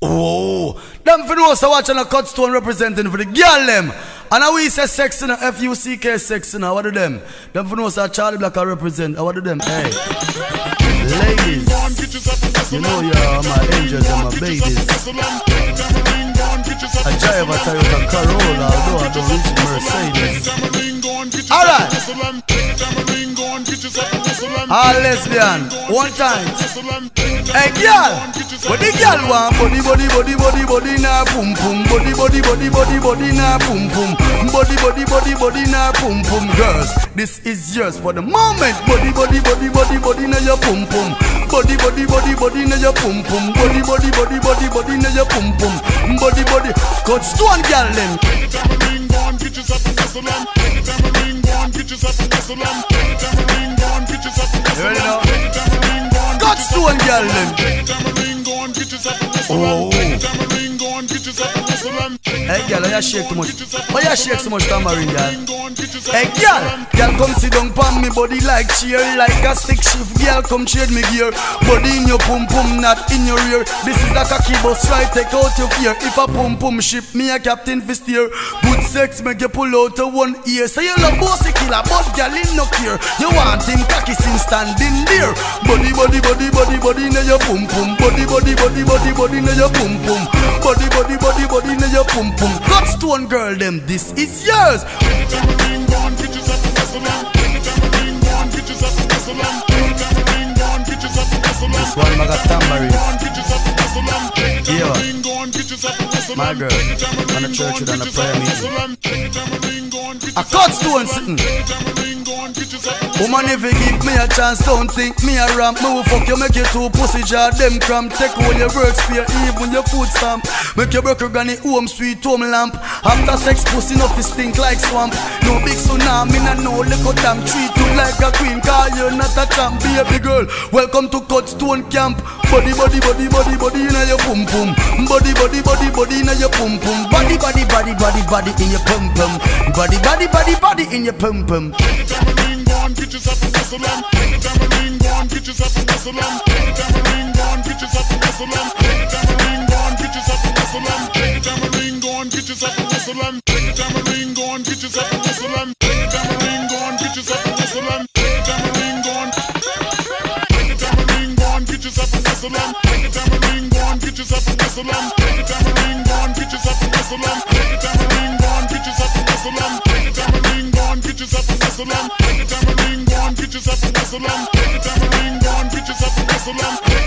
Oh, them for those watching a cut stone representing for the girl them. And now we say sex in a F-U-C-K sex in a, what do them? Them for those Charlie Black I represent, what do them? Hey, ladies, you know you're my angels and my babies. I drive a Toyota Corolla, although I don't reach Mercedes. Alright. All lesbian, one time. Hey girl, what the girl want? Body na pum pum. Body na pum pum. Body na pum pum. Girls, this is yours for the moment. Body na your pum pum. Body na your pum pum. Body na your pum pum. Body. Cut stone girl them. You ready now? Cut stone girl them. Oh. Hey girl, why you shake too much? Why you shake so much, tamarind girl? Hey girl, come sit down pan me body like cheer, like a stick shift. Girl, come trade me gear. Body in your pum pum, not in your ear. This is like a key bus, try take out your fear. If a pum pum ship, me a captain for steer. Good sex make you pull out to one ear. So you love bossy killer, but girl in no care. You want him cocky since standing there. Body na your pum pum. Body na your pum pum. Body na your pum pum. Cut stone girl them, this is yours. This one I got tambourine. Yeah, my girl, on a church and a prayer meeting. A cut stone sitting. Woman, if you give me a chance, don't think me a ramp. Me will fuck you, make you two pussy jar, them cramp. Take all your work spear, even your food stamp. Make your broker granny home, sweet home lamp. After sex, pussy enough to stink like swamp. No big tsunami, no little damn. Treat you like a queen, cause you're not a champ. Baby girl, welcome to Cut Stone Camp. Body in your pum pum. Body in your pum pum. Body in your pum pum. Body in your pum pum. Get yourself a whistle on. Tambourine gone, get yourself a whistle on. Tambourine gone, get yourself a whistle on. Tambourine gone, get yourself a whistle on. Tambourine gone, get yourself a whistle on. Tambourine gone, get yourself a whistle on. Tambourine gone, get yourself a whistle on. Tambourine gone. Tambourine gone, get yourself a whistle on. Tambourine gone, get yourself a whistle on. Tambourine gone, get yourself a whistle on. Tambourine gone, get yourself a whistle on. Tambourine gone, get yourself a whistle on. Get yourself a whistle on. Tambourine gone, get yourself a whistle on.